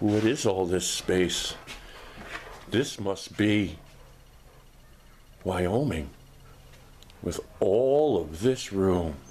What is all this space? This must be Wyoming with all of this room.